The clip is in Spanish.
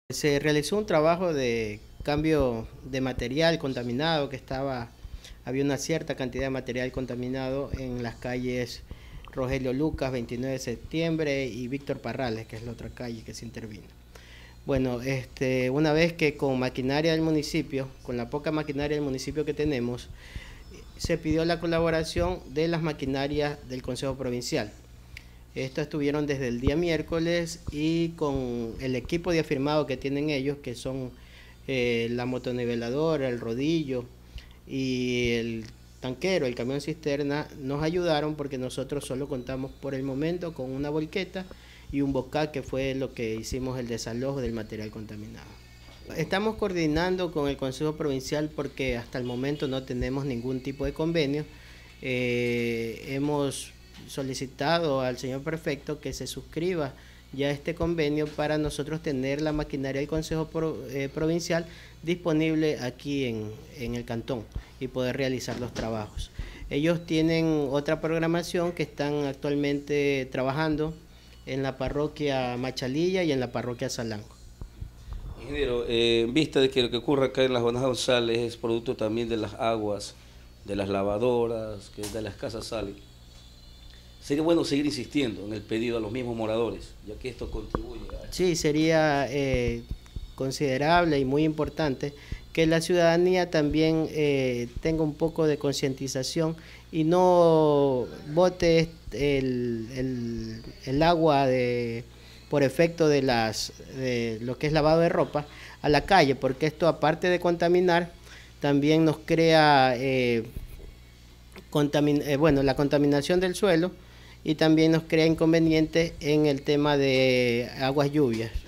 Se realizó un trabajo de cambio de material contaminado había una cierta cantidad de material contaminado en las calles Rogelio Lucas, 29 de septiembre y Víctor Parrales, que es la otra calle que se intervino. Bueno, una vez que con maquinaria del municipio, con la poca maquinaria del municipio que tenemos, se pidió la colaboración de las maquinarias del Consejo Provincial. Estos estuvieron desde el día miércoles y con el equipo de afirmado que tienen ellos, que son la motoniveladora, el rodillo y el tanquero, el camión cisterna, nos ayudaron porque nosotros solo contamos por el momento con una volqueta y un bocal, que fue lo que hicimos el desalojo del material contaminado. Estamos coordinando con el Consejo Provincial porque hasta el momento no tenemos ningún tipo de convenio. Hemos solicitado al señor prefecto que se suscriba ya este convenio para nosotros tener la maquinaria del Consejo Provincial disponible aquí en el cantón y poder realizar los trabajos. Ellos tienen otra programación que están actualmente trabajando en la parroquia Machalilla y en la parroquia Salanco. Ingeniero, en vista de que lo que ocurre acá en las Jonas González es producto también de las aguas, de las lavadoras, que de las casas salen, sería bueno seguir insistiendo en el pedido a los mismos moradores, ya que esto contribuye a... Sí, sería considerable y muy importante que la ciudadanía también tenga un poco de concientización y no bote el agua por efecto de lo que es lavado de ropa a la calle, porque esto, aparte de contaminar, también nos crea la contaminación del suelo, y también nos crea inconvenientes en el tema de aguas lluvias.